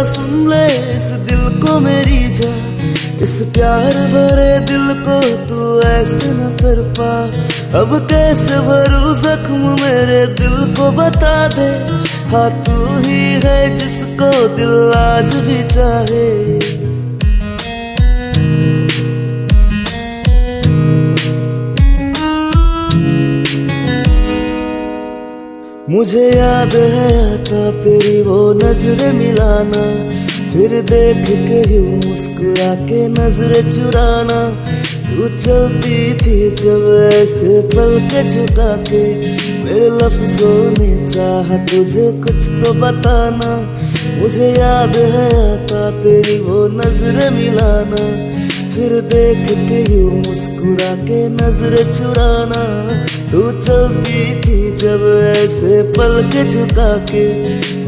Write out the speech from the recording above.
सुन ले इस दिल को मेरी जा, इस प्यार भरे दिल को तू ऐसे न कर पा। अब कैसे भरूं जख्म मेरे दिल को बता दे, हाँ तू ही है जिसको दिल आज भी चाहे। मुझे याद है आता तेरी वो नजरें मिलाना, फिर देख के यूं मुस्कुरा के नजरें चुराना। तू चलती थी जब ऐसे पल के झुका के, मेरे लफ्जों ने चाहा तुझे कुछ तो बताना। मुझे याद है आता तेरी वो नजरें मिलाना, फिर देख के यूं मुस्कुरा के नजरें चुराना। तू चलती थी जब ऐसे पल के झुका के,